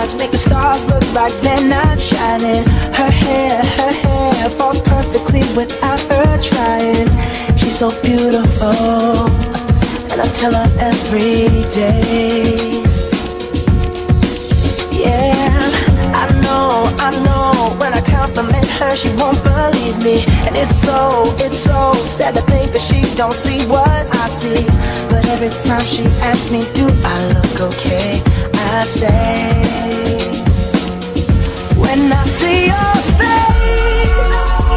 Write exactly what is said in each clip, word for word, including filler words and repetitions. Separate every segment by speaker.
Speaker 1: eyes make the stars look like they're not shining. Her hair, her hair falls perfectly without her trying. She's so beautiful, and I tell her every day. Yeah, I know, I know, when I compliment her she won't believe me. And it's so, it's so sad to think that she don't see what I see. But every time she asks me, do I look okay, I say, when I see your face,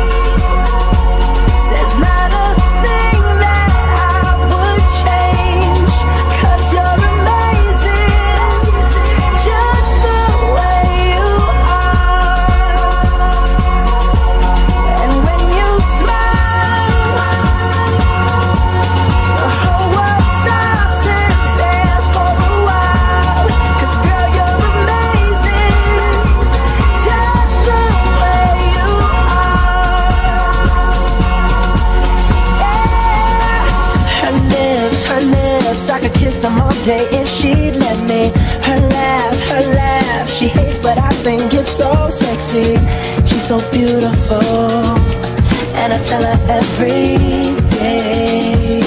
Speaker 1: there's not a thing that I would change. 'Cause you're amazing, just the way you are. And when you smile, the whole world stops and stares for a while. 'Cause girl, you're amazing, just the way you are. Yeah. Her lips, her lips, I could kiss them all day if she'd let me. Her laugh, her laugh, she hates but I think it's so sexy. She's so beautiful, and I tell her every day.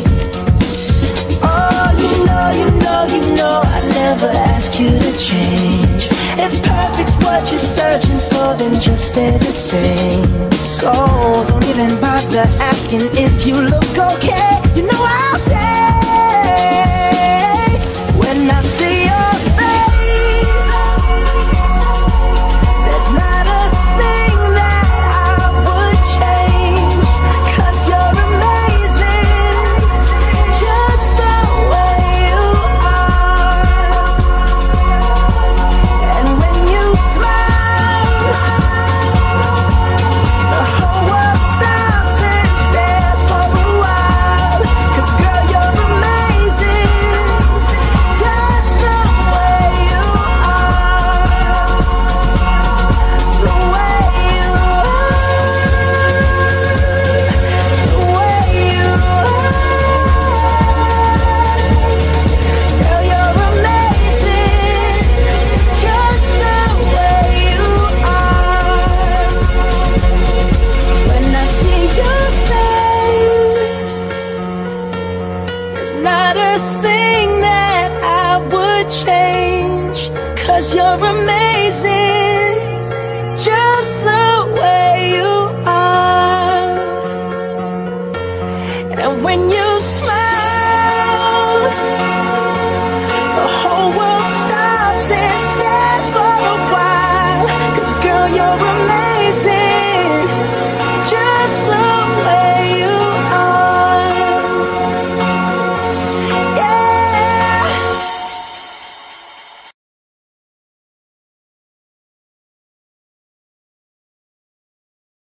Speaker 1: Oh, you know, you know, you know I never ask you to change. If perfect's what you're searching for, then just stay the same. So don't even bother asking if you look okay. You know I'll say, when I see your face, there's not a thing that I would change. 'Cause you're amazing, just the way you are. And when you smile, the whole world stops and stares for a while. 'Cause girl, you're amazing, just the way you are. The way you are, the way you are. Girl, you're amazing, just the way you are. When I see your face, there's not a thing that I would change. 'Cause you're amazing.